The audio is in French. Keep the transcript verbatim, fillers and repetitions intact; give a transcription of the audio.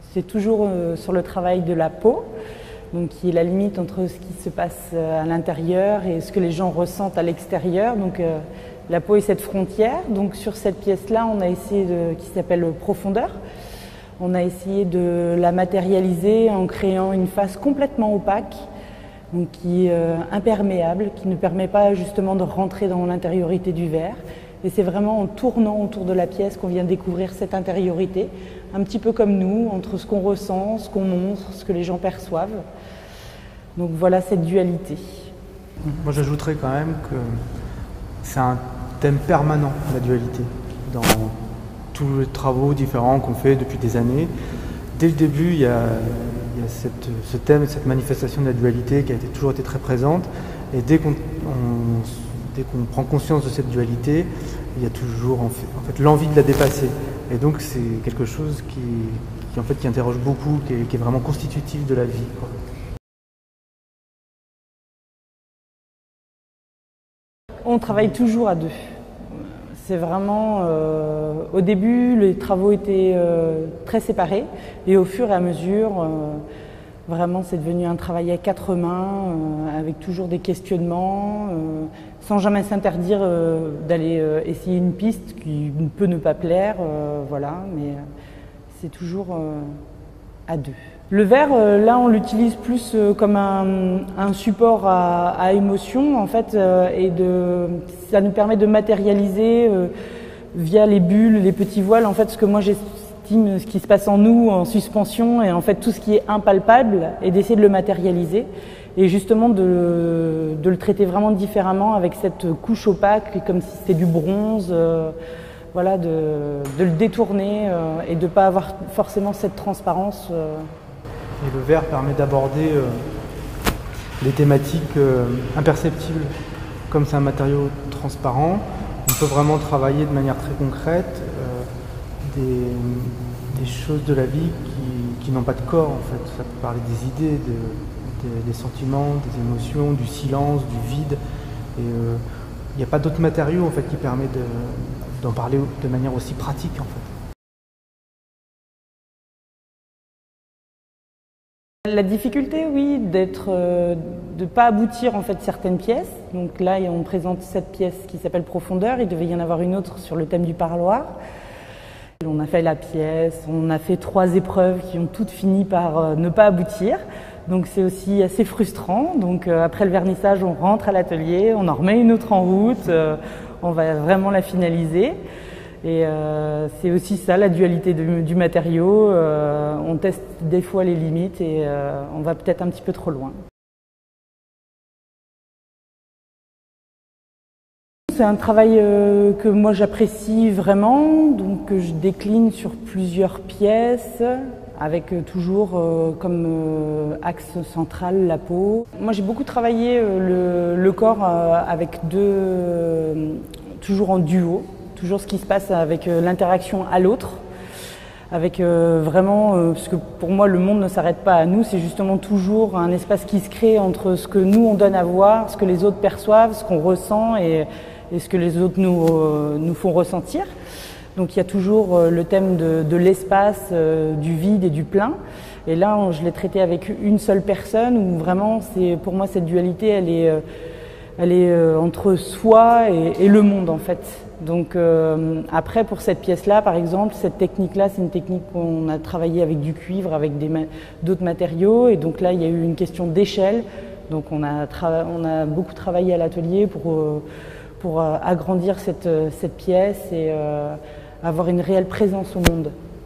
C'est toujours euh, sur le travail de la peau, donc qui est la limite entre ce qui se passe à l'intérieur et ce que les gens ressentent à l'extérieur. Donc euh, la peau est cette frontière. Donc sur cette pièce-là, on a essayé de, qui s'appelle Profondeur. On a essayé de la matérialiser en créant une face complètement opaque, donc qui est euh, imperméable, qui ne permet pas justement de rentrer dans l'intériorité du verre. Et c'est vraiment en tournant autour de la pièce qu'on vient découvrir cette intériorité, un petit peu comme nous, entre ce qu'on ressent, ce qu'on montre, ce que les gens perçoivent. Donc voilà cette dualité. Moi j'ajouterais quand même que c'est un thème permanent, la dualité, dans tous les travaux différents qu'on fait depuis des années. Dès le début, il y a, il y a cette, ce thème, cette manifestation de la dualité qui a été, toujours été très présente. Et dès qu'on on, dès qu'on prend conscience de cette dualité, il y a toujours en fait, en fait, l'envie de la dépasser. Et donc c'est quelque chose qui, qui, en fait, qui interroge beaucoup, qui est, qui est vraiment constitutif de la vie, quoi. On travaille toujours à deux. C'est vraiment, euh, au début, les travaux étaient euh, très séparés et au fur et à mesure, euh, vraiment, c'est devenu un travail à quatre mains, euh, avec toujours des questionnements, euh, sans jamais s'interdire euh, d'aller euh, essayer une piste qui peut ne pas plaire, euh, voilà, mais euh, c'est toujours euh, à deux. Le verre, euh, là, on l'utilise plus euh, comme un, un support à, à émotion, en fait, euh, et de, ça nous permet de matérialiser euh, via les bulles, les petits voiles, en fait, ce que moi j'estime, ce qui se passe en nous, en suspension, et en fait tout ce qui est impalpable, et d'essayer de le matérialiser, et justement de, de le traiter vraiment différemment avec cette couche opaque, comme si c'était du bronze, euh, voilà, de, de le détourner euh, et de ne pas avoir forcément cette transparence. Euh, Et le verre permet d'aborder euh, les thématiques euh, imperceptibles. Comme c'est un matériau transparent, on peut vraiment travailler de manière très concrète euh, des, des choses de la vie qui, qui n'ont pas de corps, en fait. Ça peut parler des idées, de, de, des sentiments, des émotions, du silence, du vide. Et il euh, n'y a pas d'autre matériau en fait, qui permet de, d'en parler de manière aussi pratique, en fait. La difficulté, oui, d'être, euh, de ne pas aboutir en fait certaines pièces. Donc là, on présente cette pièce qui s'appelle Profondeur. Il devait y en avoir une autre sur le thème du parloir. On a fait la pièce, on a fait trois épreuves qui ont toutes fini par euh, ne pas aboutir. Donc c'est aussi assez frustrant. Donc euh, après le vernissage, on rentre à l'atelier, on en remet une autre en route, euh, on va vraiment la finaliser. Et euh, c'est aussi ça, la dualité de, du matériau. Euh, on teste des fois les limites et euh, on va peut-être un petit peu trop loin. C'est un travail euh, que moi j'apprécie vraiment, donc que je décline sur plusieurs pièces, avec euh, toujours euh, comme euh, axe central la peau. Moi j'ai beaucoup travaillé euh, le, le corps euh, avec deux, euh, toujours en duo. Toujours ce qui se passe avec euh, l'interaction à l'autre, avec euh, vraiment, euh, parce que pour moi le monde ne s'arrête pas à nous, c'est justement toujours un espace qui se crée entre ce que nous on donne à voir, ce que les autres perçoivent, ce qu'on ressent et, et ce que les autres nous, euh, nous font ressentir. Donc il y a toujours euh, le thème de, de l'espace, euh, du vide et du plein. Et là on, je l'ai traité avec une seule personne où vraiment c'est, pour moi cette dualité elle est, euh, elle est euh, entre soi et, et le monde en fait. Donc euh, après pour cette pièce-là par exemple, cette technique-là c'est une technique qu'on a travaillé avec du cuivre, avec ma d'autres matériaux et donc là il y a eu une question d'échelle. Donc on a, on a beaucoup travaillé à l'atelier pour, euh, pour euh, agrandir cette, cette pièce et euh, avoir une réelle présence au monde.